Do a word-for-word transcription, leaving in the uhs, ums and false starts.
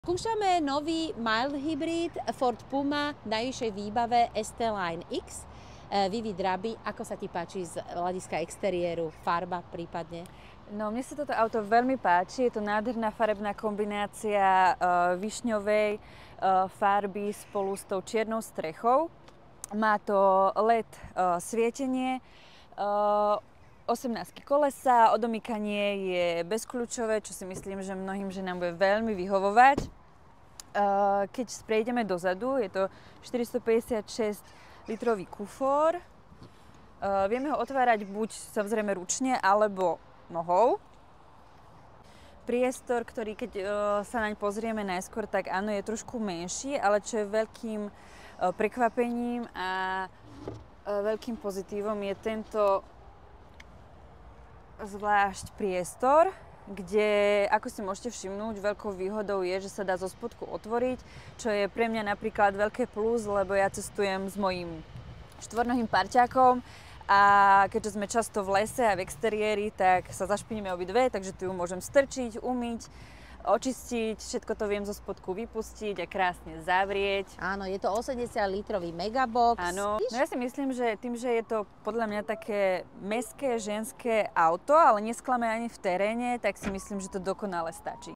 Skúšame nový mild hybrid Ford Puma v najvyššej výbave es té Line X. Vivi Drabi, ako sa ti páči z hľadiska exteriéru, farba prípadne? No, mne sa toto auto veľmi páči, je to nádherná farebná kombinácia uh, višňovej uh, farby spolu s tou čiernou strechou. Má to el é dé uh, svietenie, uh, osemnásť kolesa, odomýkanie je bezkľúčové, čo si myslím, že mnohým ženám bude veľmi vyhovovať. Uh, keď prejdeme dozadu, je to štyristopäťdesiatšesť litrový kufor. Uh, vieme ho otvárať buď samozrejme ručne, alebo nohou. Priestor, ktorý keď uh, sa naň pozrieme najskôr, tak áno, je trošku menší, ale čo je veľkým uh, prekvapením a uh, veľkým pozitívom je tento zvlášť priestor, kde, ako si môžete všimnúť, veľkou výhodou je, že sa dá zo spodku otvoriť, čo je pre mňa napríklad veľké plus, lebo ja cestujem s mojím štvornohým parťákom a keďže sme často v lese a v exteriéri, tak sa zašpiníme obidve, takže tu ju môžem strčiť, umyť, očistiť, všetko to viem zo spodku vypustiť a krásne zavrieť. Áno, je to osemdesiat litrový megabox. Áno, no ja si myslím, že tým, že je to podľa mňa také mestské, ženské auto, ale nesklame ani v teréne, tak si myslím, že to dokonale stačí.